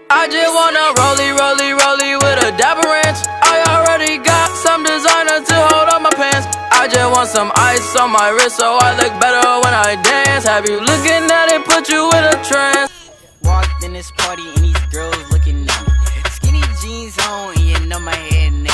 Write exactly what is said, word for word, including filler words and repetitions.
I just wanna rollie, rollie, rollie with a dapper ranch. I already got some designer to hold on my pants. I just want some ice on my wrist so I look better when I dance. Have you looking at it, put you in a trance. Walked in this party and these girls looking at me. Skinny jeans on and you know my head